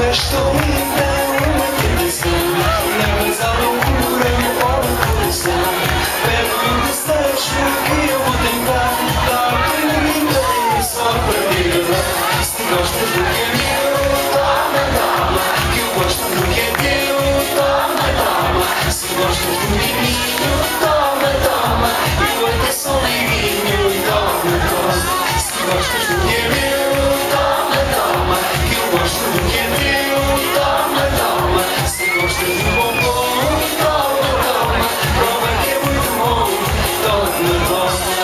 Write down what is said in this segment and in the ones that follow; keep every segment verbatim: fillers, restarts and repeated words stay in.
estou linda, uma tentação. Levas à loucura no pobre coração. Pede-me um desejo que eu vou tentar dar-te a vida inteira só para me agradar. Se gostas do que é meu, toma, toma, que eu gosto do que é teu, toma, toma. Se gostas do miminho, toma, toma, eu até sou liguinho, toma, toma. Se gostas do que é meu, toma, toma, que eu gosto do que é teu, toma, toma. Se gostas do bombom, toma, toma, prova que é muito bom, toma, toma.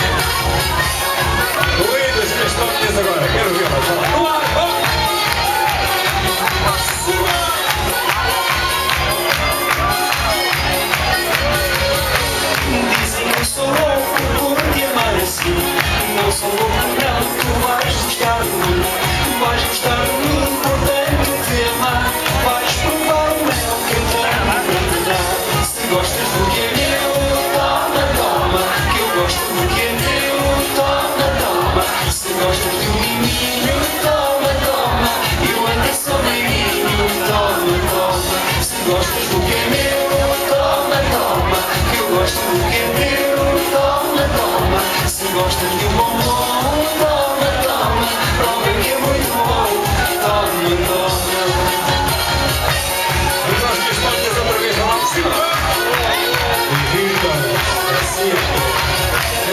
Luídas, três tópicas agora, quero vê-las. Vamos lá, vamos! Dizem que eu sou louco por te amar assim. Não sou louco não, tu vais gostar de mim. Vais gostar de mim, portanto te amar. Vais provar o mel que eu tenho para te dar. Se gostas do que é meu, toma, toma, que eu gosto do que é teu, toma, toma. Se gostas do miminho, toma, toma, eu até sou menino, toma, toma. Se gostas do que é meu, toma, toma, que eu gosto do que é teu, toma, toma. Se gostas de um bombom, toma, toma, prova que é muito bom, toma, toma. Vamos às três tópicas outra vez, vamos lá por cima. Viva! Assim é.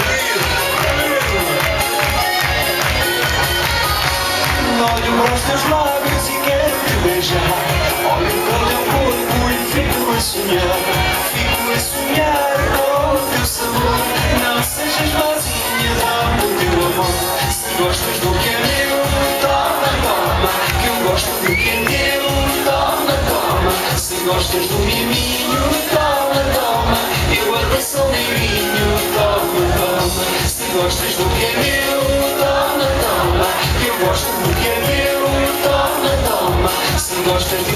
Olho para os teus lábios e quero te beijar. Olho para o teu corpo e fico a sonhar. Fico a sonhar com o teu sabor. Não sejas vazia, dá-me o teu amor. Se gostas do que é meu, toma, toma, que eu gosto do que é teu, toma, toma. Se gostas do miminho, toma, toma, eu até sou miminho, toma, toma. Se gostas do que é meu, toma, toma, que eu gosto do que é meu, toma, toma. Se gostas